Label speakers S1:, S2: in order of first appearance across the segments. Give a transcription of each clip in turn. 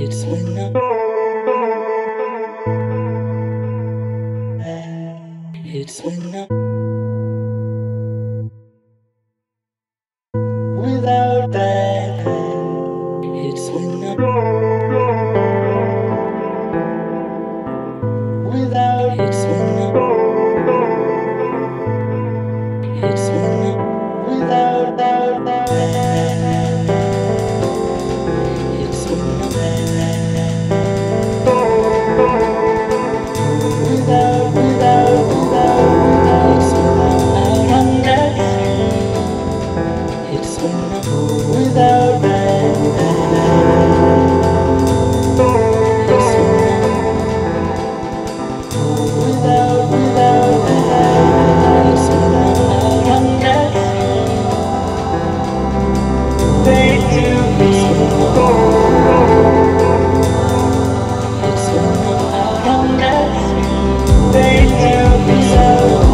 S1: It's when I'm, it's when I'm without that. It's when I'm without. It's when I'm, it's when I'm without that. It's when I'm without. It's when I'm out on that. It's when I'm without that. It's when I'm without that. It's when I'm out on that. They do me. It's when I'm out on that. They do me so.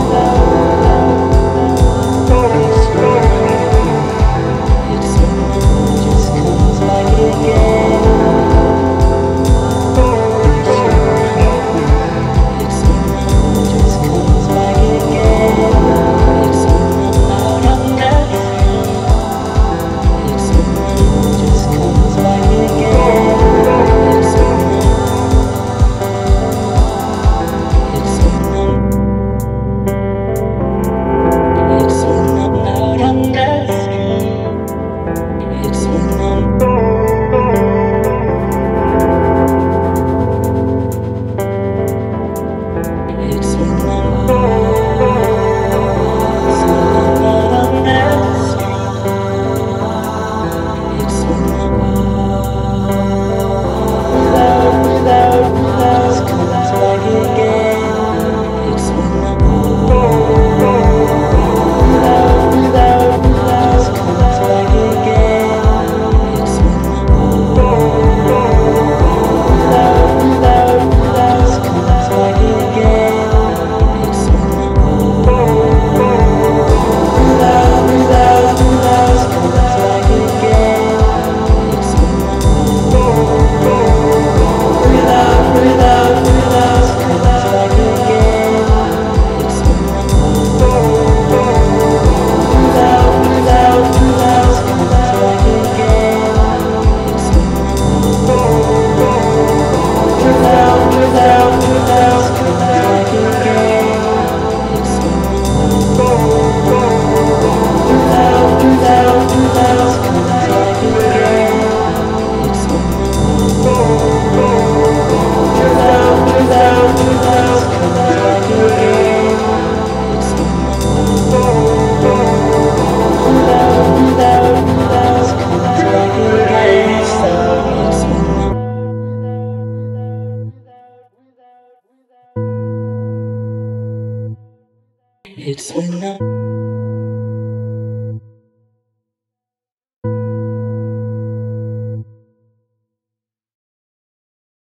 S1: It's when I'm just comes back again. It's when I'm just comes back again. It's when I'm out on that. It's when I'm just comes back again. It's when I'm out on that. It's when I'm it's when I'm out on that. It's when I'm without comes back again. It's when I'm without comes back again. It's when I'm without comes back again. It's when I'm without comes back again. It's when I'm without comes back again. It's when I'm without comes back again. It's when I'm without comes back again. It's when I'm without comes back again. It's when I'm without comes back again. It's when I'm without comes back again. It's when I'm it's when I'm